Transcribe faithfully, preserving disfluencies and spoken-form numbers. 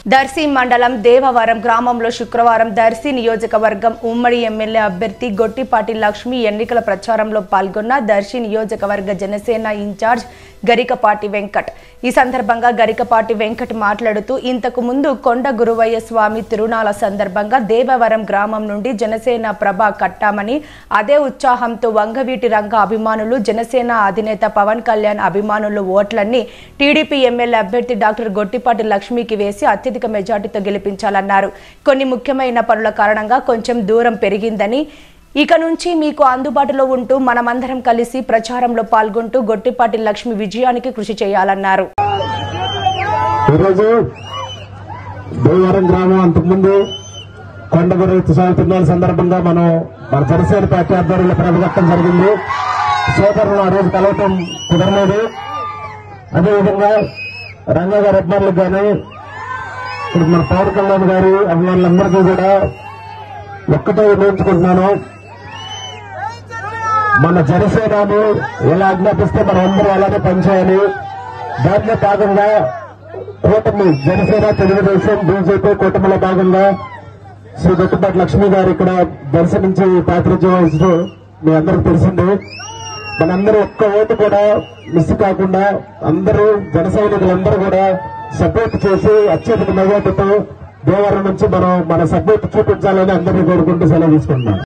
దర్శి మండలం దేవవరం గ్రామంలో శుక్రవారం దర్శి నియోజకవర్గం ఉమ్మడి ఎమ్మెల్యే అభ్యర్థి గొట్టిపాటి లక్ష్మి ఎన్నికల ప్రచారంలో పాల్గొన్న దర్శి నియోజకవర్గ జనసేన ఇన్ఛార్జ్ గరికపాటి వెంకట్ ఈ సందర్భంగా గరికపాటి వెంకట్ మాట్లాడుతూ ఇంతకు ముందు కొండ గురువయ్య స్వామి తిరునాళ సందర్భంగా దేవవరం గ్రామం నుండి జనసేన ప్రభ కట్టామని అదే ఉత్సాహంతో వంగవీటి రంగ అభిమానులు జనసేన అధినేత పవన్ కళ్యాణ్ అభిమానులు ఓట్లన్నీ టీడీపీ ఎమ్మెల్యే అభ్యర్థి డాక్టర్ గొట్టిపాటి లక్ష్మికి వేసి అత్యధిక మెజార్టీతో గెలిపించాలన్నారు. కొన్ని ముఖ్యమైన పనుల కారణంగా కొంచెం దూరం పెరిగిందని ఇక నుంచి మీకు అందుబాటులో ఉంటూ మనమందరం కలిసి ప్రచారంలో పాల్గొంటూ గొట్టిపాటి లక్ష్మి విజయానికి కృషి చేయాలన్నారు. ఈరోజు దేవవరం గ్రామం అంతకుముందు కొండగురు తిరునాళ్ళ సందర్భంగా మనం మన జనసేన పార్టీ ఆధ్వర్యంలో ప్రవేశపెట్టడం జరిగింది. సోదరులు ఆ రోజు కలవటం కుదరలేదు. అదేవిధంగా రంగా గారి అభిమానులకు కానీ ఇప్పుడు మన పవన్ కళ్యాణ్ గారి అభిమానులందరికీ కూడా ఒక్కటే నిర్ణయించుకుంటున్నాను, మన జనసేనని ఎలా ఆజ్ఞాపిస్తే మనం అందరూ అలాగే పనిచేయాలి. దాంట్లో భాగంగా కూటమి జనసేన తెలుగుదేశం బీజేపీ కూటమిలో భాగంగా శ్రీ గొట్టిపాటి లక్ష్మి గారు ఇక్కడ దర్శనించి ప్రాతినిధ్యం వహించడం మీ అందరికీ తెలిసింది. మనందరూ ఒక్క ఓటు కూడా మిస్ కాకుండా అందరూ జన సైనికులందరూ కూడా సపోర్ట్ చేసి అత్యధిక మెజార్టీతో దేవవరం నుంచి మనం మన సపోర్ట్ చూపించాలని అందరినీ కోరుకుంటూ సెలవు తీసుకుంటున్నాం.